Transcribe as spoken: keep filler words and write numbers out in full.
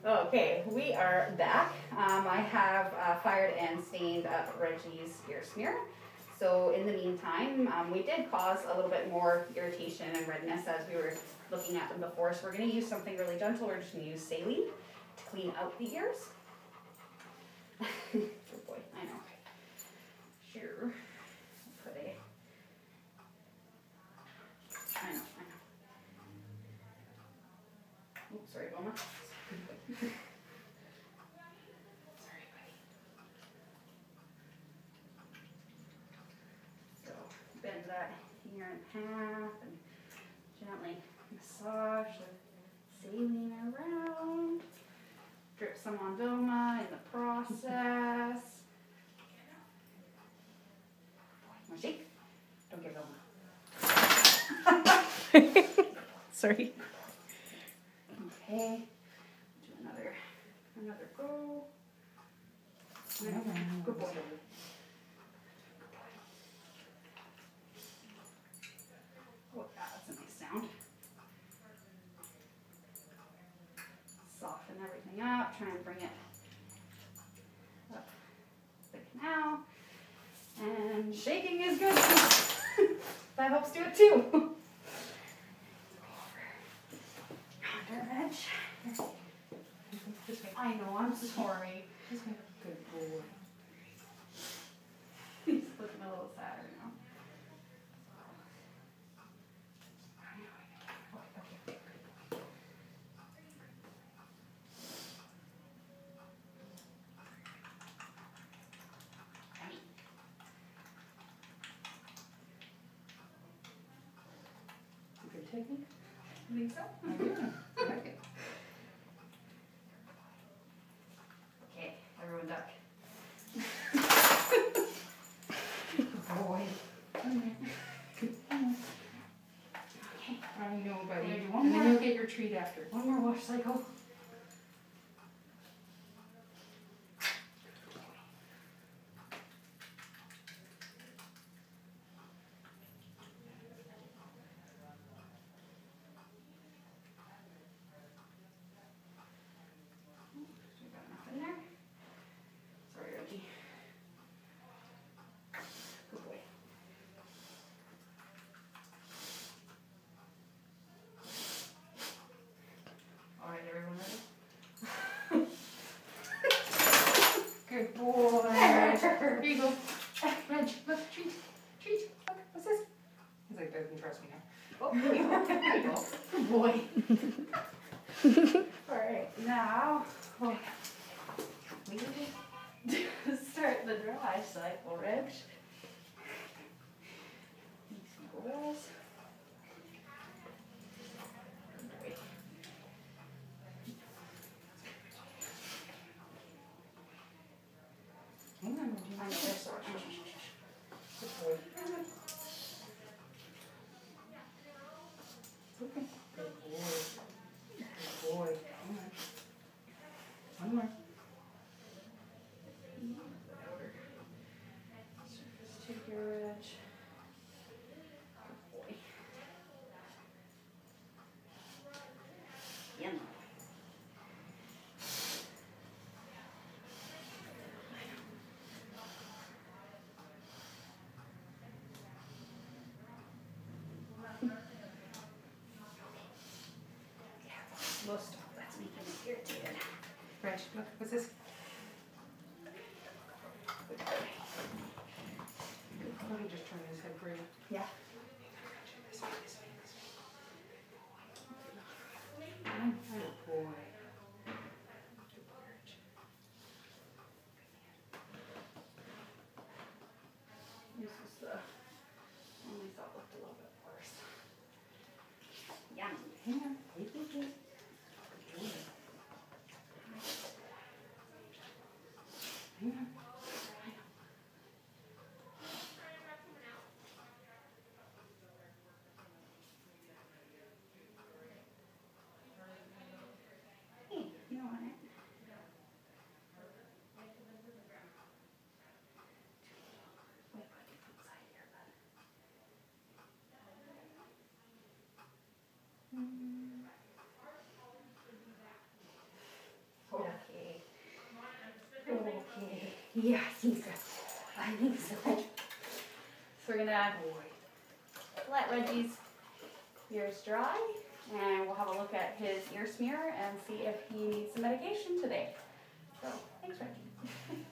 Okay, we are back. Um, I have uh, fired and stained up Reggie's ear smear. So in the meantime, um, we did cause a little bit more irritation and redness as we were looking at them before. So we're going to use something really gentle. We're just going to use saline to clean out the ears. Good boy, I know. Sure. Put a. I know, I know. Oops, sorry, Wilma. Sorry, buddy. So bend that ear in half and gently massage the saline around. Drip some on Vilma in the process. Want to shake? Don't get Vilma. Sorry. Okay. Do another, another go. Good boy. Oh, that's a nice sound. Soften everything up. Try and bring it up the canal. And shaking is good. That helps do it too. Under edge. I know, I'm sorry. Good boy. He's looking a little sad right now. Good technique? You think so? I do. I like it. Okay, everyone duck. Boy. Okay. I know, buddy. Wanna do one And then more? you'll get your treat after. One more wash cycle. We got enough in there. Sorry, Reggie. Good boy. All right, everyone ready? Good boy. Here you go. Reg, look, treat. Treat. Look, what's this? He's like, doesn't trust me now. Oh, there you go. There you go. Good boy. All right, now oh, we need to start the dry cycle, Reg. Some oils. Good boy. Hang on, I know Reggie. they're sore. Good boy. It's okay. Good boy. Good boy. Hang on. One more. Surface to your Reg. Good boy. Yum. Slow stop. That's making me irritated. Reg, look, what's this? Good boy. Let me just turn his head for you. Yeah. This way, this way, this way. Good boy. Good boy, Reg. This is the one we thought looked a little bit worse. Yum. Hang on. Wait, wait, wait. Good boy. Hang on. Yeah, I think so. I think so. So we're gonna let Reggie's ears dry, and we'll have a look at his ear smear and see if he needs some medication today. So, thanks, Reggie.